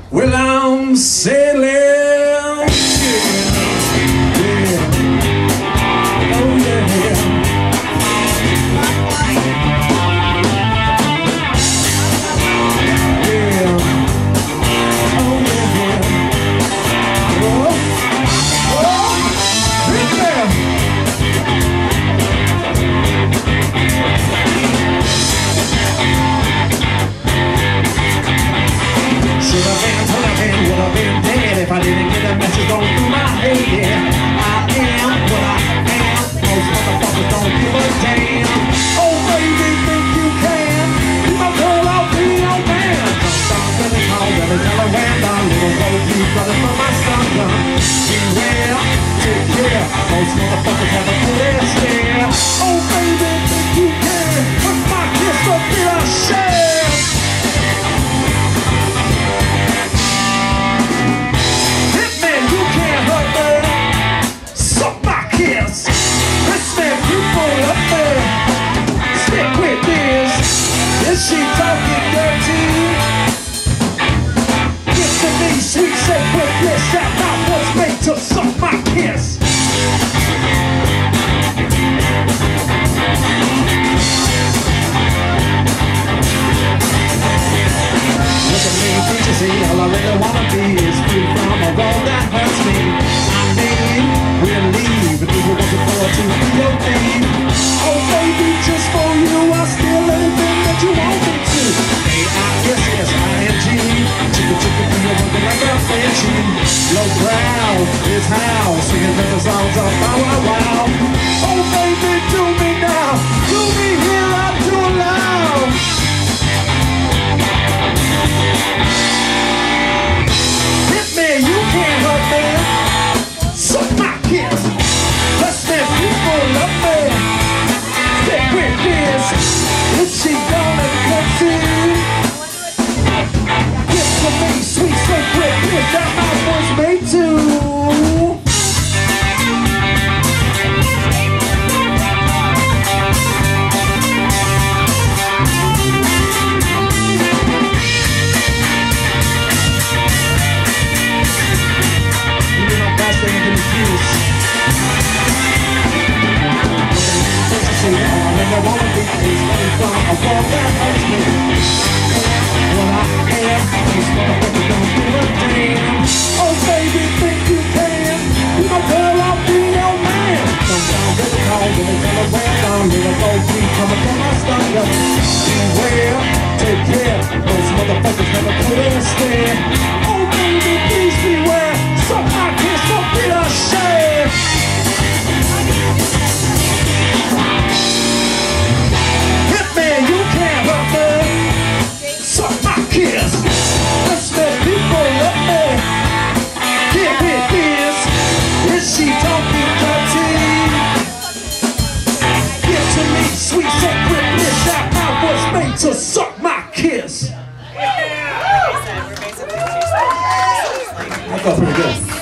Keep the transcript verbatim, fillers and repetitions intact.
Well, I'm sailing. Yeah. Yeah. Oh, yeah. Yeah. Oh, yeah. Oh, oh, yeah. Should have been, could have been, would have been dead if I didn't get that message going through my head. Yeah, I am what I am. Most motherfuckers don't give a damn. Oh baby, think you can? You my girl, I'll be your man. Sometimes when it's home, let me tell her when the little road you running for my son gun. Beware, take care. Most motherfuckers have a good stare. Oh baby, think you can? Put my kiss up in a share. She talking dirty. Give to me sweet sacred bliss. That mouth was made to suck my kiss. Look at me, can't you see? All I really wanna be is free from a road that hurts me. I need relief, and people looking forward to be your theme. Oh baby, just for you, I steal anything that you want me to. A I S S I N G. Chicken chicken be a working like a Frenchie. Low brow is how singing the songs of Bow Wow Wow. Oh baby, do me now, do me here, I do loud. Hit me, you can't hurt me. Suck my kiss. Let's let people love me. Stick with this. Is she gonna conceive? Give to me, sweet sacred kiss. That mouth was made to. I wanna be is running from a world that hurts me. What I am, these motherfuckers don't give a damn. Oh baby, think you can? You my girl, I'll be your man. Sometimes it's cold, and it's gonna wear down. Little old feet coming from my stomach. Beware, take care. Those motherfuckers never put in a stand. Oh baby, please beware. Suck my kiss, don't be ashamed. She talking dirty. Give to me sweet sacred bliss. That mouth was made to suck my kiss. Yeah. I felt pretty good.